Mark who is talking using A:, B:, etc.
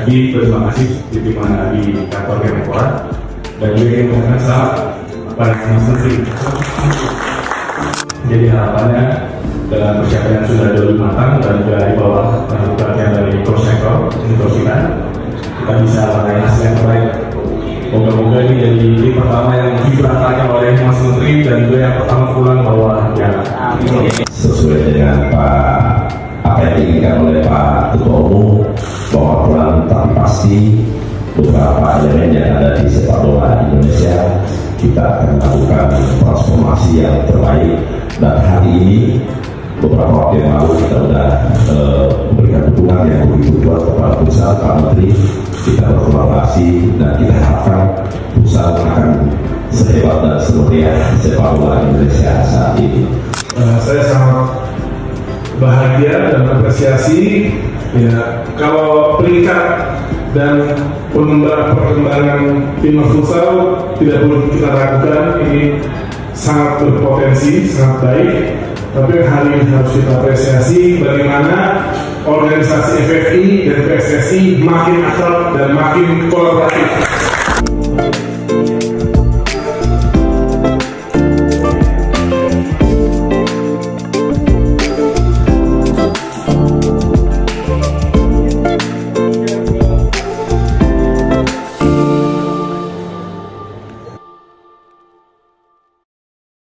A: lagi berterima kasih diterima di kantor Kemenpora dan juga ingin mengucapkan selamat pada Mas Menteri. Jadi harapannya dalam persiapan yang sudah jauh matang dan juga di bawah perhatian dari Coach Sektor untuk kita bisa meraih hasil yang terbaik. Moga-moga ini jadi tim pertama yang diberantakan oleh Mas Menteri dan juga yang pertama pulang bawa piala.
B: Sesuai dengan apa yang diinginkan oleh Pak Ketua Umum, bahwa pulang tapi pasti beberapa elemen yang ada di sepak bola Indonesia kita akan melakukan transformasi yang terbaik. Dan hari ini beberapa waktu yang lalu kita sudah memberikan dukungan yang begitu kuat kepada pusat Pak Menteri. Kita berkolaborasi dan kita harapkan pusat akan sehebat dan semeriah sepak bola Indonesia saat ini.
C: Saya sangat bahagia dan apresiasi ya, kalau peringkat dan perkembangan timnas futsal tidak perlu kita ragukan, ini sangat berpotensi, sangat baik. Tapi hari ini harus kita apresiasi bagaimana organisasi FFI dan PSSI makin akrab dan makin kolaboratif.